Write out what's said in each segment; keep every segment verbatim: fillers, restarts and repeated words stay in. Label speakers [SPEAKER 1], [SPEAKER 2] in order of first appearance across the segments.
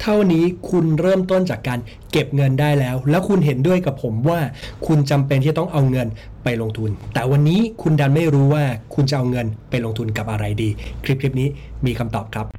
[SPEAKER 1] เท่านี้คุณเริ่มต้นจากการเก็บเงินได้แล้วแล้วคุณเห็นด้วยกับผมว่าคุณจำเป็นที่จะต้องเอาเงินไปลงทุนแต่วันนี้คุณดันไม่รู้ว่าคุณจะเอาเงินไปลงทุนกับอะไรดีคลิปคลิปนี้มีคำตอบครับ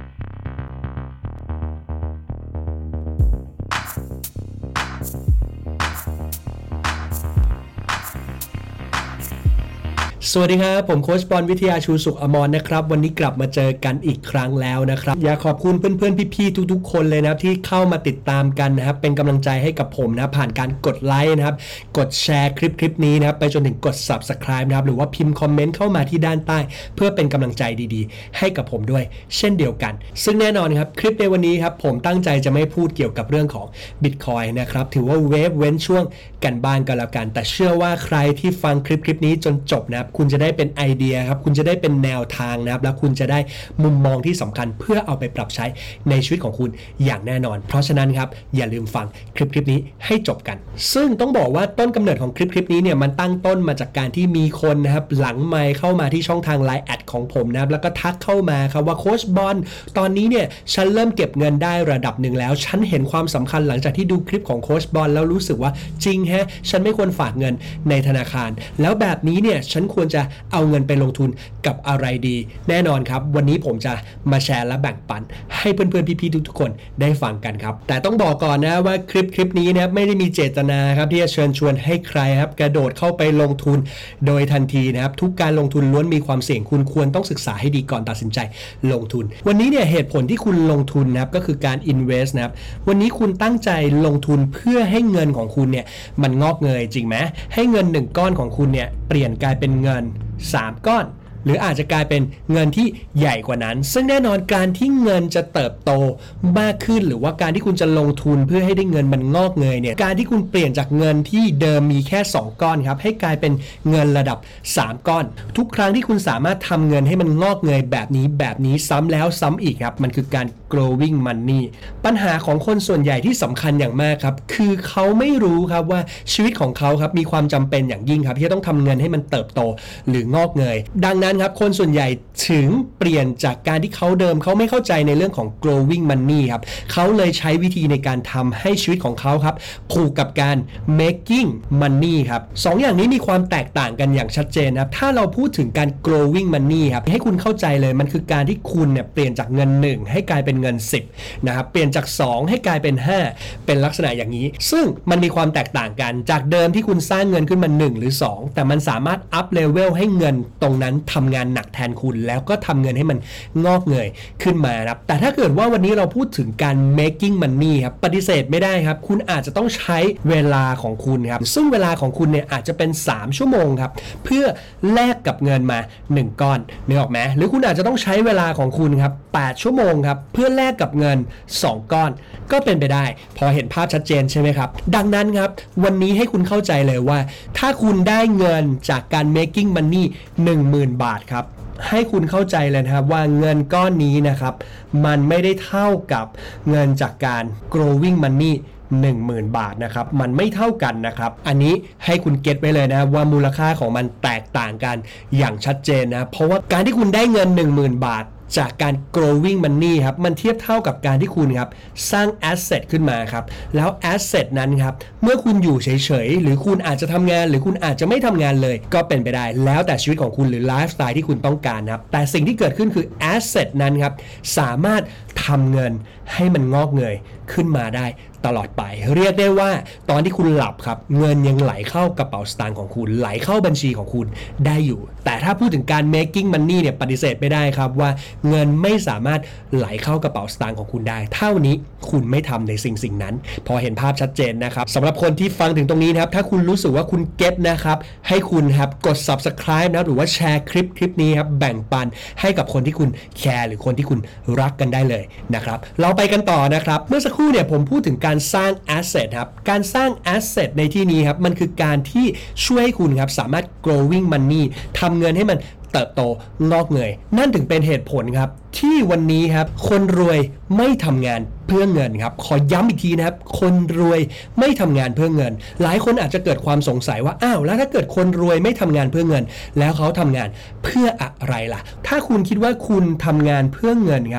[SPEAKER 1] สวัสดีครับผมโค้ชบอลวิทยาชูสุขอมรนะครับวันนี้กลับมาเจอกันอีกครั้งแล้วนะครับอยากขอบคุณเพื่อนๆพี่ๆทุกๆคนเลยนะที่เข้ามาติดตามกันนะครับเป็นกำลังใจให้กับผมนะผ่านการกดไลค์นะครับกดแชร์คลิปคลิปนี้นะครับไปจนถึงกด ซับสไครบ์ นะครับหรือว่าพิมพ์คอมเมนต์เข้ามาที่ด้านใต้เพื่อเป็นกำลังใจดีๆให้กับผมด้วยเช่นเดียวกันซึ่งแน่นอนครับคลิปในวันนี้ครับผมตั้งใจจะไม่พูดเกี่ยวกับเรื่องของ Bitcoin นะครับถือว่าเวฟเว้นช่วงกันบ้างกันแล้วกันแต่เชื่อว่าใครที่ฟังคลิปคลิปนี้จนจบนะครับคุณจะได้เป็นไอเดียครับคุณจะได้เป็นแนวทางนะครับแล้วคุณจะได้มุมมองที่สำคัญเพื่อเอาไปปรับใช้ในชีวิตของคุณอย่างแน่นอนเพราะฉะนั้นครับอย่าลืมฟังคลิปคลิปนี้ให้จบกันซึ่งต้องบอกว่าต้นกำเนิดของคลิปคลิปนี้เนี่ยมันตั้งต้นมาจากการที่มีคนนะครับหลังไมค์เข้ามาที่ช่องทาง ไลน์ แอดของผมนะครับแล้วก็ทักเข้ามาครับว่าโค้ชบอลตอนนี้เนี่ยฉันเริ่มเก็บเงินได้ระดับหนึ่งแล้วฉันเห็นความสำคัญหลังจากที่ดูคลิปของโค้ชบอลแล้วรู้สึกว่าจริงแฮะฉันไม่ควรฝากเงินในธนาคารแล้วแบบนี้เนี่ยฉันควรจะเอาเงินไปลงทุนกับอะไรดีแน่นอนครับวันนี้ผมจะมาแชร์และแบ่งปันให้เพื่อนๆพี่ๆทุกๆคนได้ฟังกันครับแต่ต้องบอกก่อนนะว่าคลิปคลิปนี้นะครับไม่ได้มีเจตนาครับที่จะเชิญชวนให้ใครครับกระโดดเข้าไปลงทุนโดยทันทีนะครับทุกการลงทุนล้วนมีความเสี่ยงคุณควรต้องศึกษาให้ดีก่อนตัดสินใจลงทุนวันนี้เนี่ยเหตุผลที่คุณลงทุนนะครับก็คือการ invest นะครับวันนี้คุณตั้งใจลงทุนเพื่อให้เงินของคุณเนี่ยมันงอกเงยจริงไหมให้เงินหนึ่งก้อนของคุณเนี่ยเปลี่ยนกลายเป็นเงินสามก้อนหรืออาจจะกลายเป็นเงินที่ใหญ่กว่านั้นซึ่งแน่นอนการที่เงินจะเติบโตมากขึ้นหรือว่าการที่คุณจะลงทุนเพื่อให้ได้เงินมันงอกเงยเนี่ยการที่คุณเปลี่ยนจากเงินที่เดิมมีแค่สองก้อนครับให้กลายเป็นเงินระดับสามก้อนทุกครั้งที่คุณสามารถทำเงินให้มันงอกเงยแบบนี้แบบนี้ซ้ำแล้วซ้ำอีกครับมันคือการ growing money ปัญหาของคนส่วนใหญ่ที่สำคัญอย่างมากครับคือเขาไม่รู้ครับว่าชีวิตของเขาครับมีความจำเป็นอย่างยิ่งครับที่จะต้องทำเงินให้มันเติบโตหรืองอกเงยดังนั้นครับคนส่วนใหญ่ถึงเปลี่ยนจากการที่เขาเดิมเขาไม่เข้าใจในเรื่องของ growing money ครับเขาเลยใช้วิธีในการทำให้ชีวิตของเขาครับผูกกับการ making money ครับสองอย่างนี้มีความแตกต่างกันอย่างชัดเจนนะครับถ้าเราพูดถึงการ growing money ครับให้คุณเข้าใจเลยมันคือการที่คุณเนี่ยเปลี่ยนจากเงินหนึ่งให้กลายเป็นเงินสิบนะครับเปลี่ยนจากสองให้กลายเป็นห้าเป็นลักษณะอย่างนี้ซึ่งมันมีความแตกต่างกันจากเดิมที่คุณสร้างเงินขึ้นมาหนึ่งหรือสองแต่มันสามารถ up level ให้เงินตรงนั้นทำงานหนักแทนคุณแล้วก็ทำเงินให้มันงอกเงยขึ้นมาครับแต่ถ้าเกิดว่าวันนี้เราพูดถึงการ making money ครับปฏิเสธไม่ได้ครับคุณอาจจะต้องใช้เวลาของคุณครับซึ่งเวลาของคุณเนี่ยอาจจะเป็นสามชั่วโมงครับเพื่อแลกกับเงินมาหนึ่งก้อนนึกออกไหมหรือคุณอาจจะต้องใช้เวลาของคุณครับแปดชั่วโมงครับเพื่อแลกกับเงินสองก้อนก็เป็นไปได้พอเห็นภาพชัดเจนใช่ไหมครับดังนั้นครับวันนี้ให้คุณเข้าใจเลยว่าถ้าคุณได้เงินจากการ making money หนึ่งหมื่น บาทครับให้คุณเข้าใจเลยนะครับว่าเงินก้อนนี้นะครับมันไม่ได้เท่ากับเงินจากการ growing money หนึ่งหมื่น บาทนะครับมันไม่เท่ากันนะครับอันนี้ให้คุณเก็ตไว้เลยนะว่ามูลค่าของมันแตกต่างกันอย่างชัดเจนนะเพราะว่าการที่คุณได้เงิน หนึ่งหมื่น บาทจากการ growing money ครับมันเทียบเท่ากับการที่คุณครับสร้าง asset ขึ้นมาครับแล้ว asset นั้นครับเมื่อคุณอยู่เฉยๆหรือคุณอาจจะทำงานหรือคุณอาจจะไม่ทำงานเลยก็เป็นไปได้แล้วแต่ชีวิตของคุณหรือไลฟ์สไตล์ที่คุณต้องการครับแต่สิ่งที่เกิดขึ้นคือ asset นั้นครับสามารถทำเงินให้มันงอกเงยขึ้นมาได้ตลอดไปเรียกได้ว่าตอนที่คุณหลับครับเงินยังไหลเข้ากระเป๋าสตางค์ของคุณไหลเข้าบัญชีของคุณได้อยู่แต่ถ้าพูดถึงการ making money เนี่ยปฏิเสธไม่ได้ครับว่าเงินไม่สามารถไหลเข้ากระเป๋าสตางค์ของคุณได้เท่านี้คุณไม่ทำในสิ่งสิ่งนั้นพอเห็นภาพชัดเจนนะครับสำหรับคนที่ฟังถึงตรงนี้นะครับถ้าคุณรู้สึกว่าคุณเก็ตนะครับให้คุณครับกด ซับสไครบ์ นะหรือว่าแชร์คลิปคลิปนี้ครับแบ่งปันให้กับคนที่คุณแคร์หรือคนที่คุณรักกันได้เลยนะครับเราไปกันต่อนะครับเมื่อสักครู่เนี่ยผมพูดถึงการสร้าง asset ครับการสร้าง asset ในที่นี้ครับมันคือการที่ช่วยให้คุณครับสามารถ growing money ทำเงินให้มันเติบโตงอกเงยนั่นถึงเป็นเหตุผลครับที่วันนี้ครับคนรวยไม่ทำงานเพื่อเงินครับขอย้ำอีกทีนะครับคนรวยไม่ทำงานเพื่อเงินหลายคนอาจจะเกิดความสงสัยว่าอ้าวแล้วถ้าเกิดคนรวยไม่ทำงานเพื่อเงินแล้วเขาทำงานเพื่ออะไรล่ะถ้าคุณคิดว่าคุณทำงานเพื่อเงินครับ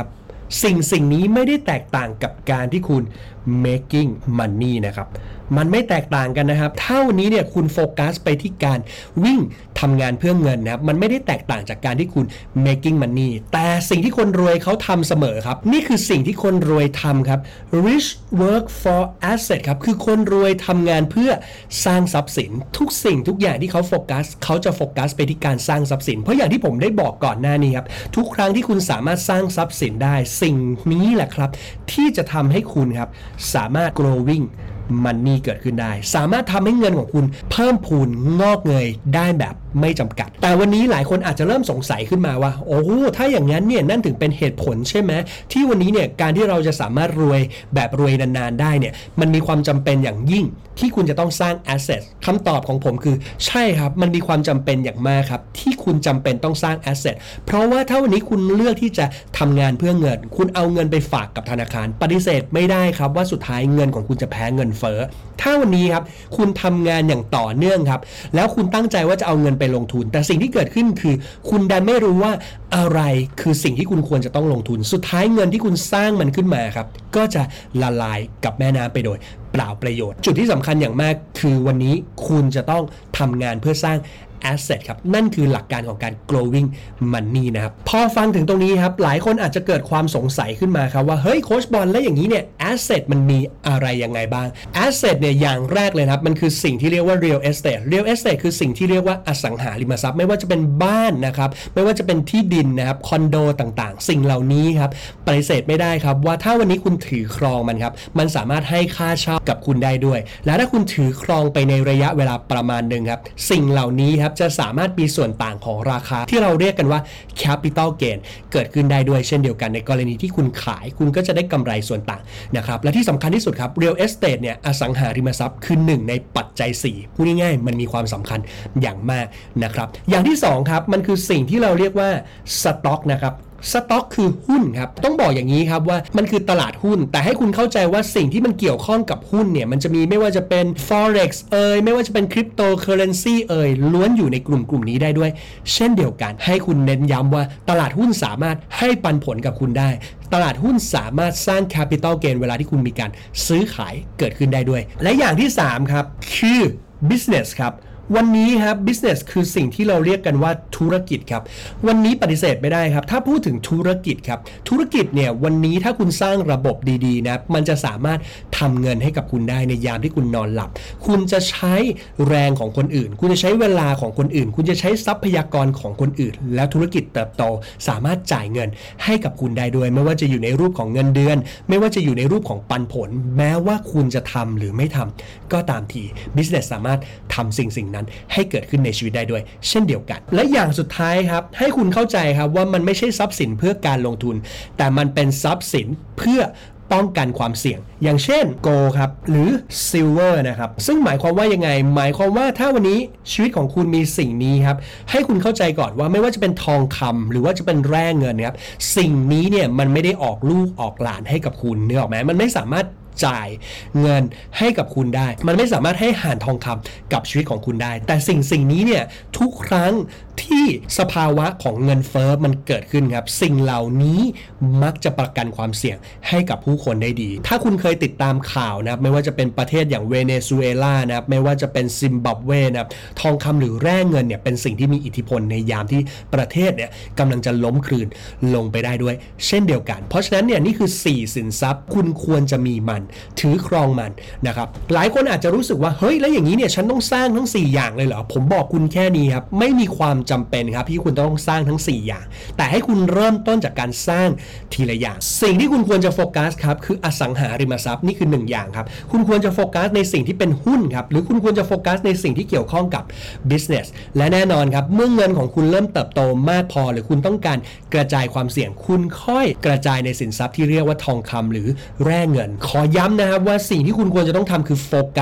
[SPEAKER 1] สิ่งสิ่งนี้ไม่ได้แตกต่างกับการที่คุณ making money นะครับมันไม่แตกต่างกันนะครับถ้าวันนี้เนี่ยคุณโฟกัสไปที่การวิ่งทำงานเพื่อเงินนะครับมันไม่ได้แตกต่างจากการที่คุณ making money แต่สิ่งที่คนรวยเขาทำเสมอครับนี่คือสิ่งที่คนรวยทำครับ rich work for asset ครับคือคนรวยทำงานเพื่อสร้างทรัพย์สินทุกสิ่งทุกอย่างที่เขาโฟกัสเขาจะโฟกัสไปที่การสร้างทรัพย์สินเพราะอย่างที่ผมได้บอกก่อนหน้านี้ครับทุกครั้งที่คุณสามารถสร้างทรัพย์สินได้สิ่งนี้แหละครับที่จะทำให้คุณครับสามารถ growingมันนี่เกิดขึ้นได้สามารถทำให้เงินของคุณเพิ่มพูนงอกเงยได้แบบไม่จำกัดแต่วันนี้หลายคนอาจจะเริ่มสงสัยขึ้นมาว่าโอ้ถ้าอย่างนั้นเนี่ยนั่นถึงเป็นเหตุผลใช่ไหมที่วันนี้เนี่ยการที่เราจะสามารถรวยแบบรวยนานๆได้เนี่ยมันมีความจำเป็นอย่างยิ่งที่คุณจะต้องสร้าง asset คำตอบของผมคือใช่ครับมันมีความจำเป็นอย่างมากครับที่คุณจำเป็นต้องสร้าง asset เพราะว่าถ้าวันนี้คุณเลือกที่จะทำงานเพื่อเงินคุณเอาเงินไปฝากกับธนาคารปฏิเสธไม่ได้ครับว่าสุดท้ายเงินของคุณจะแพ้เงินเฟ้อถ้าวันนี้ครับคุณทำงานอย่างต่อเนื่องครับแล้วคุณตั้งใจว่าจะเอาเงินไปลงทุนแต่สิ่งที่เกิดขึ้นคือคุณดันไม่รู้ว่าอะไรคือสิ่งที่คุณควรจะต้องลงทุนสุดท้ายเงินที่คุณสร้างมันขึ้นมาครับก็จะละลายกับแม่น้ำไปโดยเปล่าประโยชน์จุดที่สำคัญอย่างมากคือวันนี้คุณจะต้องทำงานเพื่อสร้างasset ครับนั่นคือหลักการของการ growing money นะครับพอฟังถึงตรงนี้ครับหลายคนอาจจะเกิดความสงสัยขึ้นมาครับว่าเฮ้ยโค้ชบอลแล้วอย่างนี้เนี่ย asset มันมีอะไรยังไงบ้าง asset เนี่ยอย่างแรกเลยครับมันคือสิ่งที่เรียกว่า real estate real estate คือสิ่งที่เรียกว่าอสังหาริมทรัพย์ไม่ว่าจะเป็นบ้านนะครับไม่ว่าจะเป็นที่ดินนะครับคอนโดต่างๆสิ่งเหล่านี้ครับปฏิเสธไม่ได้ครับว่าถ้าวันนี้คุณถือครองมันครับมันสามารถให้ค่าเช่ากับคุณได้ด้วยและถ้าคุณถือครองไปในระยะเวลาประมาณหนึ่งครับสิ่งเหล่านี้ครับจะสามารถมีส่วนต่างของราคาที่เราเรียกกันว่า capital gain เกิดขึ้นได้ด้วยเช่นเดียวกันในกรณีที่คุณขายคุณก็จะได้กำไรส่วนต่างนะครับและที่สำคัญที่สุดครับ real estate เนี่ยอสังหาริมทรัพย์คือหนึ่งในปัจจัยสี่พูดง่ายๆมันมีความสำคัญอย่างมากนะครับอย่างที่สองครับมันคือสิ่งที่เราเรียกว่า stock นะครับสต็อกคือหุ้นครับต้องบอกอย่างนี้ครับว่ามันคือตลาดหุ้นแต่ให้คุณเข้าใจว่าสิ่งที่มันเกี่ยวข้องกับหุ้นเนี่ยมันจะมีไม่ว่าจะเป็น forex เอ่ยไม่ว่าจะเป็น cryptocurrency เอ่ยล้วนอยู่ในกลุ่มกลุ่มนี้ได้ด้วยเช่นเดียวกันให้คุณเน้นย้ำว่าตลาดหุ้นสามารถให้ปันผลกับคุณได้ตลาดหุ้นสามารถสร้าง capital gain เวลาที่คุณมีการซื้อขายเกิดขึ้นได้ด้วยและอย่างที่สามครับคือ business ครับวันนี้ครับ business คือสิ่งที่เราเรียกกันว่าธุรกิจครับวันนี้ปฏิเสธไม่ได้ครับถ้าพูดถึงธุรกิจครับธุรกิจเนี่ยวันนี้ถ้าคุณสร้างระบบดีๆนะมันจะสามารถทำเงินให้กับคุณได้ในยามที่คุณนอนหลับคุณจะใช้แรงของคนอื่นคุณจะใช้เวลาของคนอื่นคุณจะใช้ทรัพยากรของคนอื่นแล้วธุรกิจเติบโตสามารถจ่ายเงินให้กับคุณได้ด้วยไม่ว่าจะอยู่ในรูปของเงินเดือนไม่ว่าจะอยู่ในรูปของปันผลแม้ว่าคุณจะทำหรือไม่ทำก็ตามที business สามารถทำสิ่งสิ่งนั้นให้เกิดขึ้นในชีวิตได้ด้วยเช่นเดียวกันและอย่างสุดท้ายครับให้คุณเข้าใจครับว่ามันไม่ใช่ทรัพย์สินเพื่อการลงทุนแต่มันเป็นทรัพย์สินเพื่อป้องกันความเสี่ยงอย่างเช่น gold ครับหรือ silver นะครับซึ่งหมายความว่ายังไงหมายความว่าถ้าวันนี้ชีวิตของคุณมีสิ่งนี้ครับให้คุณเข้าใจก่อนว่าไม่ว่าจะเป็นทองคำหรือว่าจะเป็นแร่เงินครับสิ่งนี้เนี่ยมันไม่ได้ออกลูกออกหลานให้กับคุณนึกออกไหมมันไม่สามารถจ่ายเงินให้กับคุณได้มันไม่สามารถให้ห่านทองคำกับชีวิตของคุณได้แต่สิ่งสิ่งนี้เนี่ยทุกครั้งที่สภาวะของเงินเฟ้อมันเกิดขึ้นครับสิ่งเหล่านี้มักจะประกันความเสี่ยงให้กับผู้คนได้ดีถ้าคุณเคยติดตามข่าวนะครับไม่ว่าจะเป็นประเทศอย่างเวเนซุเอลานะครับไม่ว่าจะเป็นซิมบับเวนะครับทองคำหรือแร่เงินเนี่ยเป็นสิ่งที่มีอิทธิพลในยามที่ประเทศเนี่ยกำลังจะล้มคลืนลงไปได้ด้วยเช่นเดียวกันเพราะฉะนั้นเนี่ยนี่คือสี่สินทรัพย์คุณควรจะมีมันถือครองมันนะครับหลายคนอาจจะรู้สึกว่าเฮ้ยแล้วอย่างนี้เนี่ยฉันต้องสร้างทั้งสี่อย่างเลยเหรอผมบอกคุณแค่นี้ครับไม่มีความจำเป็นครับที่คุณต้องสร้างทั้งสี่อย่างแต่ให้คุณเริ่มต้นจากการสร้างทีละอย่างสิ่งที่คุณควรจะโฟกัสครับคืออสังหาริมทรัพย์นี่คือหนึ่งอย่างครับคุณควรจะโฟกัสในสิ่งที่เป็นหุ้นครับหรือคุณควรจะโฟกัสในสิ่งที่เกี่ยวข้องกับ business และแน่นอนครับเมื่อเงินของคุณเริ่มเติบโตมากพอหรือคุณต้องการกระจายความเสี่ยงคุณค่อยกระจายในสินทรัพย์ที่เรียกว่าทองคำหรือแร่เงินขอย้ำนะครับว่าสิ่งที่คุณควรจะต้องทำคือโฟกัส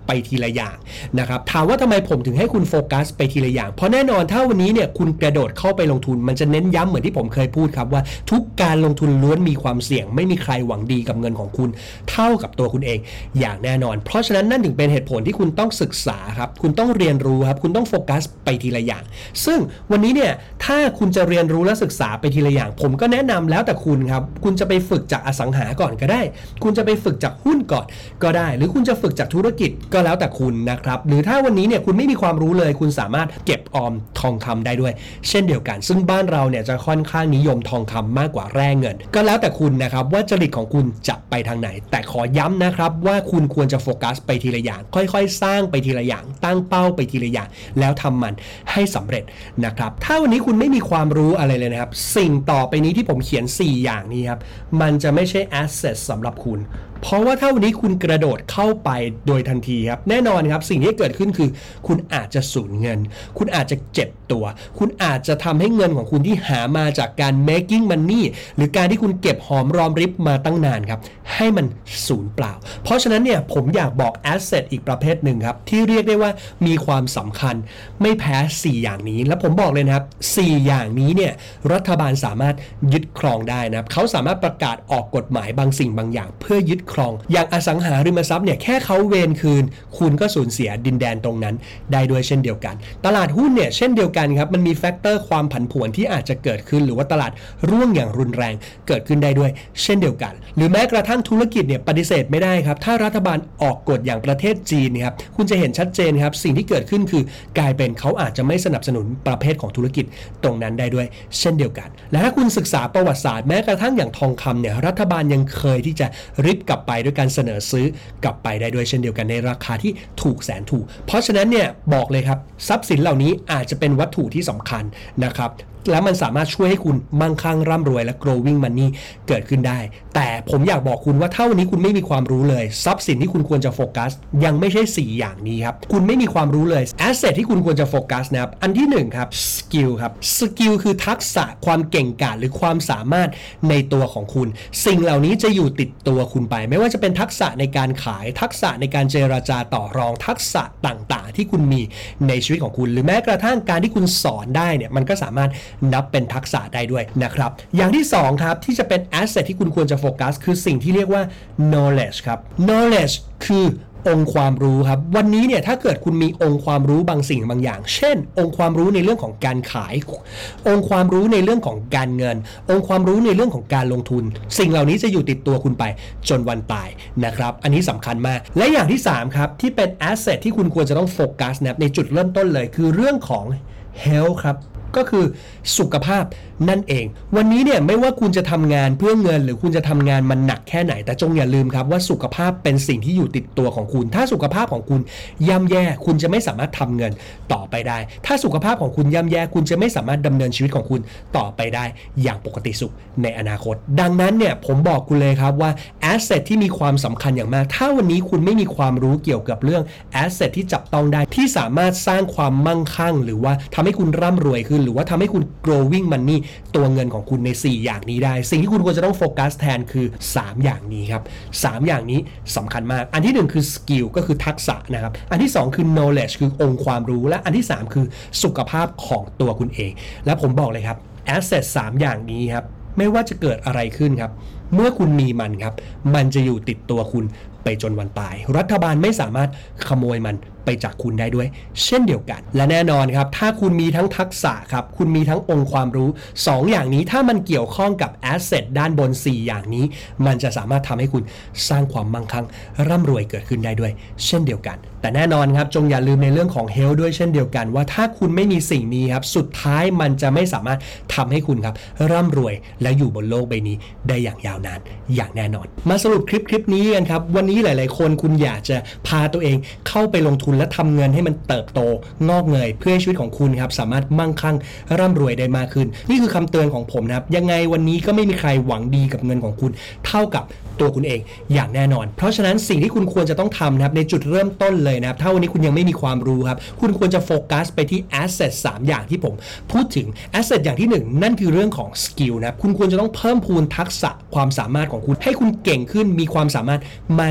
[SPEAKER 1] ไปทีละอย่างนะครับถามว่าทำไมผมถึงให้คุณโฟกัสไปทีละอย่างเพราะแน่นอนถ้าวันนี้เนี่ยคุณกระโดดเข้าไปลงทุนมันจะเน้นย้ำเหมือนที่ผมเคยพูดครับว่าทุกการลงทุนล้วนมีความเสี่ยงไม่มีใครหวังดีกับเงินของคุณเท่ากับตัวคุณเองอย่างแน่นอนเพราะฉะนั้นนั่นถึงเป็นเหตุผลที่คุณต้องศึกษาครับคุณต้องเรียนรู้ครับคุณต้องโฟกัสไปทีละอย่างซึ่งวันนี้เนี่ยถ้าคุณจะเรียนรู้และศึกษาไปทีละอย่างผมก็แนะนำแล้วแต่คุณครับคุณจะไปฝึกจากอสังหาก่อนก็ได้คุณจะไปฝึกจากหุ้นก่อนก็ได้หรือคุณจะฝึกจากธุรกิจก็แล้วแต่คุณนะครับหรือถ้าวันนี้เนี่ยคุณไม่มีความรู้เลยคุณสามารถเก็บออมทองคำได้ด้วยเช่นเดียวกันซึ่งบ้านเราเนี่ยจะค่อนข้างนิยมทองคำมากกว่าแร่เงินก็แล้วแต่คุณนะครับว่าจริตของคุณจะไปทางไหนแต่ขอย้ำนะครับว่าคุณควรจะโฟกัสไปทีละอย่างค่อยๆสร้างไปทีละอย่างตั้งเป้าไปทีละอย่างแล้วทำมันให้สำเร็จนะครับถ้าวันนี้คุณไม่มีความรู้อะไรเลยนะครับสิ่งต่อไปนี้ที่ผมเขียนสี่อย่างนี้ครับมันจะไม่ใช่ asset สำหรับคุณเพราะว่าถ้าวันนี้คุณกระโดดเข้าไปโดยทันทีครับแน่นอนครับสิ่งที่เกิดขึ้นคือคุณอาจจะสูญเงินคุณอาจจะเจ็บตัวคุณอาจจะทำให้เงินของคุณที่หามาจากการ making money หรือการที่คุณเก็บหอมรอมริบมาตั้งนานครับให้มันสูญเปล่าเพราะฉะนั้นเนี่ยผมอยากบอก asset อีกประเภทหนึ่งครับที่เรียกได้ว่ามีความสำคัญไม่แพ้สี่อย่างนี้และผมบอกเลยนะครับสี่อย่างนี้เนี่ยรัฐบาลสามารถยึดครองได้นะครับเขาสามารถประกาศออกกฎหมายบางสิ่งบางอย่างเพื่อยึดครองอย่างอสังหาริมทรัพย์เนี่ยแค่เขาเวรคืนคุณก็สูญเสียดินแดนตรงนั้นได้ด้วยเช่นเดียวกันตลาดหุ้นเนี่ยเช่นเดียวกันครับมันมีแฟกเตอร์ความผันผวนที่อาจจะเกิดขึ้นหรือว่าตลาดร่วงอย่างรุนแรงเกิดขึ้นได้ด้วยเช่นเดียวกันหรือแม้กระทั่งธุรกิจเนี่ยปฏิเสธไม่ได้ครับถ้ารัฐบาลออกกฎอย่างประเทศจีนครับคุณจะเห็นชัดเจนครับสิ่งที่เกิดขึ้นคือกลายเป็นเขาอาจจะไม่สนับสนุนประเภทของธุรกิจตรงนั้นได้ด้วยเช่นเดียวกันและถ้าคุณศึกษาประวัติศาสตร์แม้กระทั่งอย่างทองคำเนี่ยรัฐบาลยังเคยที่จะริบกลับไปด้วยการเสนอซื้อกลับไปได้ด้วยเช่นเดียวกันในราคาที่ถูกแสนถูกเพราะฉะนั้นเนี่ยบอกเลยครับทรัพย์สินเหล่านี้อาจจะเป็นวัตถุที่สำคัญนะครับแล้วมันสามารถช่วยให้คุณมั่งคั่งร่ำรวยและ growing money เกิดขึ้นได้แต่ผมอยากบอกคุณว่าถ้าวันนี้คุณไม่มีความรู้เลยทรัพย์สินที่คุณควรจะโฟกัสยังไม่ใช่สี่อย่างนี้ครับคุณไม่มีความรู้เลย asset ที่คุณควรจะโฟกัสนะครับอันที่หนึ่งครับ skill ครับ skill คือทักษะความเก่งกาจหรือความสามารถในตัวของคุณสิ่งเหล่านี้จะอยู่ติดตัวคุณไปไม่ว่าจะเป็นทักษะในการขายทักษะในการเจรจาต่อรองทักษะต่างๆที่คุณมีในชีวิตของคุณหรือแม้กระทั่งการที่คุณสอนได้เนี่ยมันก็สามารถนับเป็นทักษะได้ด้วยนะครับอย่างที่สองครับที่จะเป็น asset ที่คุณควรจะโฟกัสคือสิ่งที่เรียกว่า knowledge ครับ knowledge คือองค์ความรู้ครับวันนี้เนี่ยถ้าเกิดคุณมีองค์ความรู้บางสิ่งบางอย่างเช่นองค์ความรู้ในเรื่องของการขายองค์ความรู้ในเรื่องของการเงินองค์ความรู้ในเรื่องของการลงทุนสิ่งเหล่านี้จะอยู่ติดตัวคุณไปจนวันตายนะครับอันนี้สำคัญมากและอย่างที่สามครับที่เป็น asset ที่คุณควรจะต้องโฟกัสนะครับในจุดเริ่มต้นเลยคือเรื่องของ health ครับก็คือสุขภาพนั่นเองวันนี้เนี่ยไม่ว่าคุณจะทำงานเพื่อเงินหรือคุณจะทำงานมันหนักแค่ไหนแต่จงอย่าลืมครับว่าสุขภาพเป็นสิ่งที่อยู่ติดตัวของคุณถ้าสุขภาพของคุณย่ำแย่คุณจะไม่สามารถทำเงินต่อไปได้ถ้าสุขภาพของคุณย่ำแย่คุณจะไม่สามารถดำเนินชีวิตของคุณต่อไปได้อย่างปกติสุขในอนาคตดังนั้นเนี่ยผมบอกคุณเลยครับว่า asset ที่มีความสำคัญอย่างมากถ้าวันนี้คุณไม่มีความรู้เกี่ยวกับเรื่อง asset ที่จับต้องได้ที่สามารถสร้างความมั่งคั่งหรือว่าทำให้คุณร่ำรวยขึ้นหรือว่าทำให้คุณ growing money ตัวเงินของคุณในสี่อย่างนี้ได้สิ่งที่คุณควรจะต้องโฟกัสแทนคือสามอย่างนี้ครับสามอย่างนี้สำคัญมากอันที่หนึ่งคือ skill ก็คือทักษะนะครับอันที่สองคือ knowledge คือองค์ความรู้และอันที่สามคือสุขภาพของตัวคุณเองและผมบอกเลยครับ asset สามอย่างนี้ครับไม่ว่าจะเกิดอะไรขึ้นครับเมื่อคุณมีมันครับมันจะอยู่ติดตัวคุณไปจนวันตายรัฐบาลไม่สามารถขโมยมันไปจากคุณได้ด้วยเช่นเดียวกันและแน่นอนครับถ้าคุณมีทั้งทักษะครับคุณมีทั้งองค์ความรู้สองอย่างนี้ถ้ามันเกี่ยวข้องกับ asset ด้านบนสี่อย่างนี้มันจะสามารถทำให้คุณสร้างความมั่งคั่งร่ำรวยเกิดขึ้นได้ด้วยเช่นเดียวกันแต่แน่นอนครับจงอย่าลืมในเรื่องของ health ด้วยเช่นเดียวกันว่าถ้าคุณไม่มีสิ่งนี้ครับสุดท้ายมันจะไม่สามารถทำให้คุณครับร่ำรวยและอยู่บนโลกใบนี้ได้อย่างยาวนานอย่างแน่นอนมาสรุปคลิปคลิปนี้กันครับวันนี้หลายๆคนคุณอยากจะพาตัวเองเข้าไปลงทุนและทำเงินให้มันเติบโตงอกเงยเพื่อให้ชีวิตของคุณครับสามารถมั่งคั่งร่ำรวยได้มากขึ้นนี่คือคำเตือนของผมนะครับยังไงวันนี้ก็ไม่มีใครหวังดีกับเงินของคุณเท่ากับตัวคุณเองอย่างแน่นอนเพราะฉะนั้นสิ่งที่คุณควรจะต้องทำนะครับในจุดเริ่มต้นเลยนะครับถ้าวันนี้คุณยังไม่มีความรู้ครับคุณควรจะโฟกัสไปที่ asset สามอย่างที่ผมพูดถึง asset อย่างที่หนึ่งนั่นคือเรื่องของ skill นะครับคุณควรจะต้องเพิ่มพูนทักษะความสามารถของคุณให้คุณเก่งขึ้นมีความสามารถมาก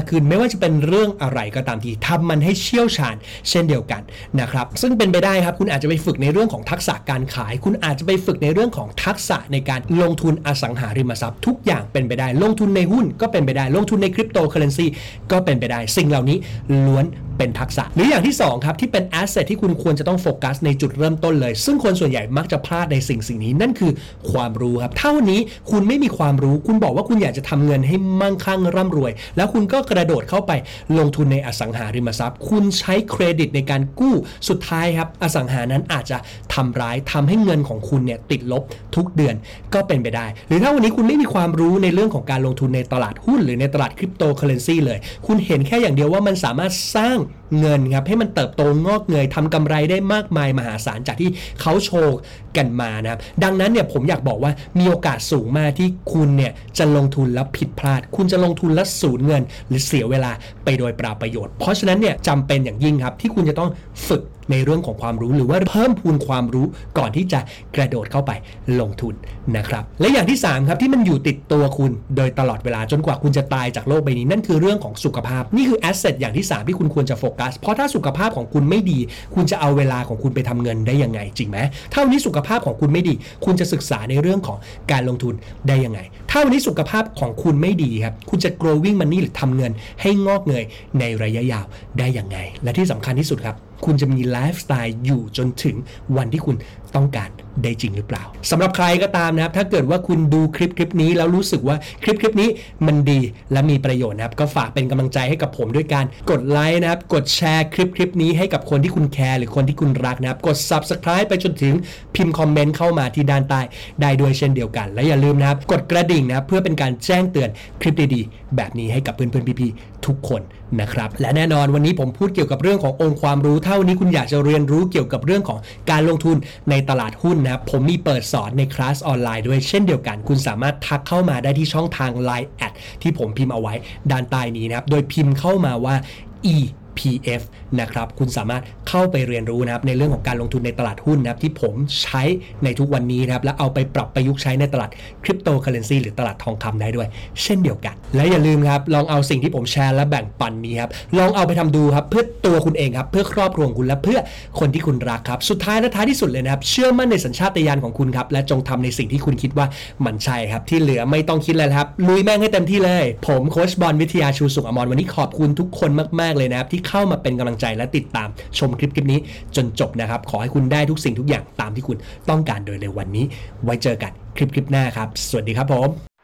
[SPEAKER 1] ขึ้นไม่ว่าจะเป็นเรื่องอะไรก็ตามทีทำมันให้เชี่ยวชาญเช่นเดียวกันนะครับซึ่งเป็นไปได้ครับคุณอาจจะไปฝึกในเรื่องของทักษะการขายคุณอาจจะไปฝึกในเรื่องของทักษะในการลงทุนอสังหาริมทรัพย์ทุกอย่างเป็นไปได้ลงทุนในหุ้นก็เป็นไปได้ลงทุนในคริปโตเคอเรนซีก็เป็นไปได้สิ่งเหล่านี้ล้วนเป็นทักษะหรืออย่างที่สองครับที่เป็นแอสเซทที่คุณควรจะต้องโฟกัสในจุดเริ่มต้นเลยซึ่งคนส่วนใหญ่มักจะพลาดในสิ่งสิ่งนี้นั่นคือความรู้ครับถ้าวันนี้คุณไม่มีความรู้คุณบอกว่าคุณอยากจะทำเงินให้มั่งคั่งร่ำรวยแล้วคุณก็กระโดดเข้าไปลงทุนในอสังหาริมทรัพย์คุณใช้เครดิตในการกู้สุดท้ายครับอสังหานั้นอาจจะทำร้ายทำให้เงินของคุณเนี่ยติดลบทุกเดือนก็เป็นไปได้หรือถ้าวันนี้คุณไม่มีความรู้ในเรื่องของการลงทุนในตลาดหุ้นหรือในตลาดคริปโตเคอเรนซีเลยคุณเห็นแค่อย่างเดียวว่ามันสามารถสร้างเงินครับให้มันเติบโตงอกเงยทำกำไรได้มากมายมหาศาลจากที่เขาโชว์กันมานะครับดังนั้นเนี่ยผมอยากบอกว่ามีโอกาสสูงมากที่คุณเนี่ยจะลงทุนแล้วผิดพลาดคุณจะลงทุนแล้วสูญเงินหรือเสียเวลาไปโดยเปล่าประโยชน์เพราะฉะนั้นเนี่ยจำเป็นอย่างยิ่งครับที่คุณจะต้องฝึกในเรื่องของความรู้หรือว่าเพิ่มพูนความรู้ก่อนที่จะกระโดดเข้าไปลงทุนนะครับและอย่างที่สามครับที่มันอยู่ติดตัวคุณโดยตลอดเวลาจนกว่าคุณจะตายจากโลกใบนี้นั่นคือเรื่องของสุขภาพนี่คือแอสเซทอย่างที่สามที่คุณควรจะโฟกัสเพราะถ้าสุขภาพของคุณไม่ดีคุณจะเอาเวลาของคุณไปทำเงินได้ยังไงจริงไหมถ้าวันนี้สุขภาพของคุณไม่ดีคุณจะศึกษาในเรื่องของการลงทุนได้ยังไงถ้าวันนี้สุขภาพของคุณไม่ดีครับคุณจะ growing money หรือทำเงินให้งอกเงยในระยะยาวได้ยังไงและที่สำคัญที่สุดครับคุณจะมีไลฟ์สไตล์อยู่จนถึงวันที่คุณต้องการได้จริงหรือเปล่าสำหรับใครก็ตามนะครับถ้าเกิดว่าคุณดูคลิปคลิปนี้แล้วรู้สึกว่าคลิปคลิปนี้มันดีและมีประโยชน์นะครับก็ฝากเป็นกำลังใจให้กับผมด้วยการกดไลค์นะครับกดแชร์คลิปคลิปนี้ให้กับคนที่คุณแคร์หรือคนที่คุณรักนะครับกด ซับสไครบ์ ไปจนถึงพิมพ์คอมเมนต์เข้ามาที่ด้านใต้ได้ด้วยเช่นเดียวกันและอย่าลืมนะครับกดกระดิ่งนะครับเพื่อเป็นการแจ้งเตือนคลิปดีๆแบบนี้ให้กับเพื่อนๆพี่ๆทุกคนนะครับและแน่นอนวันนี้ผมพูดเกี่ยวกับเรื่องขององค์ความรู้ถ้าวันนี้คุณอยากจะเรียนรู้เกี่ยวกับเรื่องของการลงทุนในตลาดหุ้นนะครับผมมีเปิดสอนในคลาสออนไลน์ด้วยเช่นเดียวกันคุณสามารถทักเข้ามาได้ที่ช่องทาง ไลน์ แอดที่ผมพิมพ์เอาไว้ด้านใต้นี้นะครับโดยพิมพ์เข้ามาว่า Eพี เอฟ นะครับคุณสามารถเข้าไปเรียนรู้นะครับในเรื่องของการลงทุนในตลาดหุ้นนะครับที่ผมใช้ในทุกวันนี้นะครับและเอาไปปรับประยุกต์ใช้ในตลาดคริปโตเคอเรนซีหรือตลาดทองคำได้ด้วยเช่นเดียวกันและอย่าลืมครับลองเอาสิ่งที่ผมแชร์และแบ่งปันนี้ครับลองเอาไปทำดูครับเพื่อตัวคุณเองครับเพื่อครอบครัวคุณและเพื่อคนที่คุณรักครับสุดท้ายและท้ายที่สุดเลยนะครับเชื่อมั่นในสัญชาตญาณของคุณครับและจงทำในสิ่งที่คุณคิดว่ามันใช่ครับที่เหลือไม่ต้องคิดเลยครับลุยแม่งให้เต็มที่เลยผมโค้ชบอลวิทยาชูสุขอมรวันนี้ขอบคุณทุกคนมากๆเลยนะครับที่เข้ามาเป็นกำลังใจและติดตามชมคลิปคลิปนี้จนจบนะครับขอให้คุณได้ทุกสิ่งทุกอย่างตามที่คุณต้องการโดยเร็ววันนี้ไว้เจอกันคลิปคลิปหน้าครับสวัสดีครับผม